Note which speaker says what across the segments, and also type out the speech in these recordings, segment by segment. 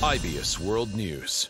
Speaker 1: IBS World News。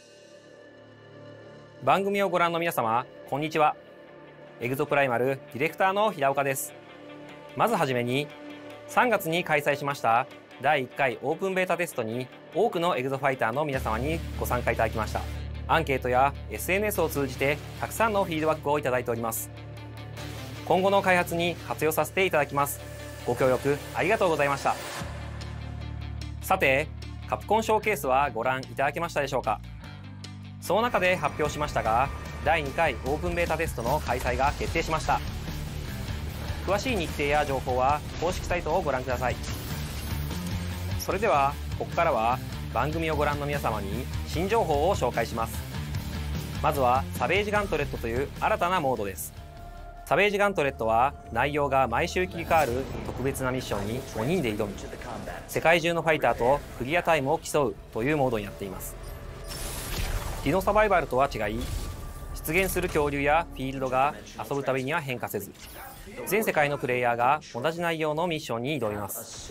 Speaker 2: 番組をご覧の皆様、こんにちは。エグゾプライマルディレクターの平岡です。まずはじめに、3月に開催しました第1回オープンベータテストに多くのエグゾファイターの皆様にご参加いただきました。アンケートや SNS を通じてたくさんのフィードバックをいただいております。今後の開発に活用させていただきます。ご協力ありがとうございました。さて、カプコンショーケースはご覧いただけましたでしょうか。その中で発表しましたが、第2回オープンベータテストの開催が決定しました。詳しい日程や情報は公式サイトをご覧ください。それではここからは番組をご覧の皆様に新情報を紹介します。まずはサベージガントレットという新たなモードです。サベージガントレットは内容が毎週切り替わる特別なミッションに5人で挑み、世界中のファイターとクリアタイムを競うというモードになっています。ディノサバイバルとは違い、出現する恐竜やフィールドが遊ぶたびには変化せず、全世界のプレイヤーが同じ内容のミッションに挑みます。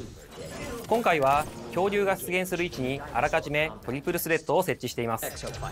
Speaker 2: 今回は恐竜が出現する位置にあらかじめトリプルスレッドを設置しています。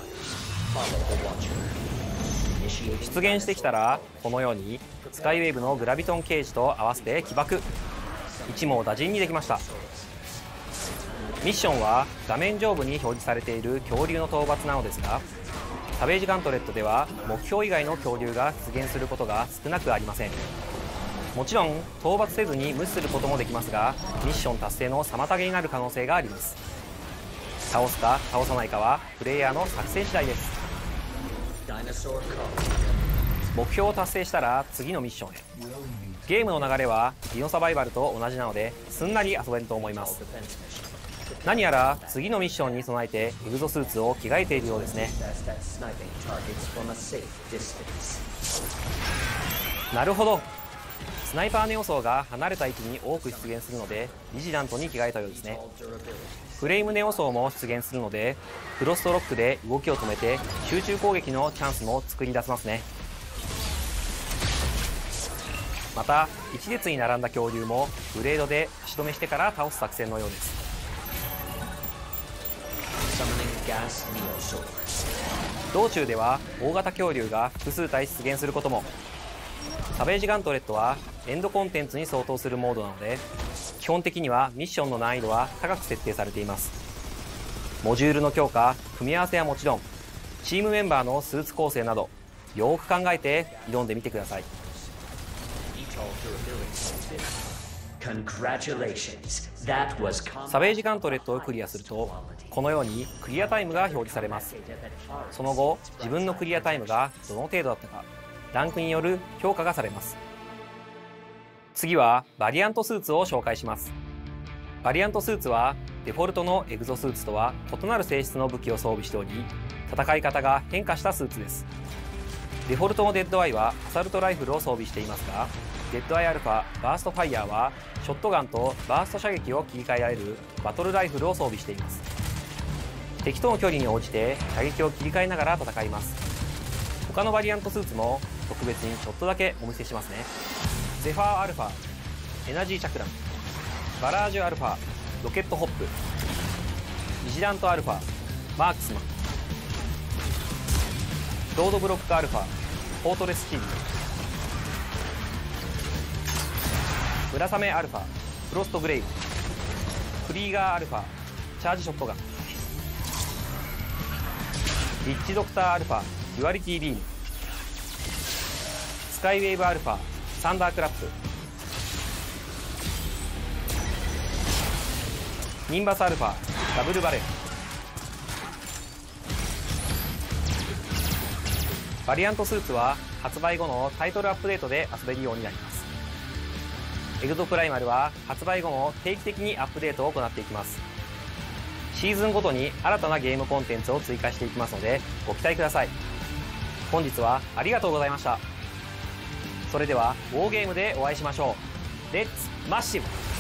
Speaker 2: 出現してきたらこのようにスカイウェーブのグラビトンケージと合わせて起爆、一網打尽にできました。ミッションは画面上部に表示されている恐竜の討伐なのですが、サベージガントレットでは目標以外の恐竜が出現することが少なくありません。もちろん討伐せずに無視することもできますが、ミッション達成の妨げになる可能性があります。倒すか倒さないかはプレイヤーの作戦次第です。目標を達成したら次のミッションへ。ゲームの流れはディノサバイバルと同じなのですんなり遊べると思います。何やら次のミッションに備えてエグゾスーツを着替えているようですね。なるほど、スナイパーネオ層が離れた位置に多く出現するのでビジラントに着替えたようですね。フレームネオ層も出現するのでフロストロックで動きを止めて集中攻撃のチャンスも作り出せますね。また一列に並んだ恐竜もブレードで足止めしてから倒す作戦のようです。道中では大型恐竜が複数体出現することも。サベージガントレットはエンドコンテンツに相当するモードなので、基本的にはミッションの難易度は高く設定されています。モジュールの強化、組み合わせはもちろん、チームメンバーのスーツ構成などよく考えて挑んでみてください。サベージガントレットをクリアするとこのようにクリアタイムが表示されます。その後自分のクリアタイムがどの程度だったかランクによる評価がされます。次はバリアントスーツを紹介します。バリアントスーツはデフォルトのエグゾスーツとは異なる性質の武器を装備しており、戦い方が変化したスーツです。デフォルトのデッドアイはアサルトライフルを装備していますが、デッドアイアルファバーストファイヤーはショットガンとバースト射撃を切り替えられるバトルライフルを装備しています。敵との距離に応じて射撃を切り替えながら戦います。他のバリアントスーツも特別にちょっとだけお見せしますね。ゼファーアルファ、エナジーチャクラム、バラージュアルファ、ロケットホップ、ビジラントアルファ、マークスマン、ロードブロックアルファ、フォートレスシールド、ムラサメアルファ、フロストグレイブ、クリーガーアルファ、チャージショットガン、リッチドクターアルファ、デュアリティビーム、スカイウェーブアルファ、サンダークラップ、ニンバスアルファ、ダブルバレル。バリアントスーツは発売後のタイトルアップデートで遊べるようになります。エグゾプライマルは発売後も定期的にアップデートを行っていきます。シーズンごとに新たなゲームコンテンツを追加していきますのでご期待ください。本日はありがとうございました。それではウォーゲームでお会いしましょう。レッツマッシブ。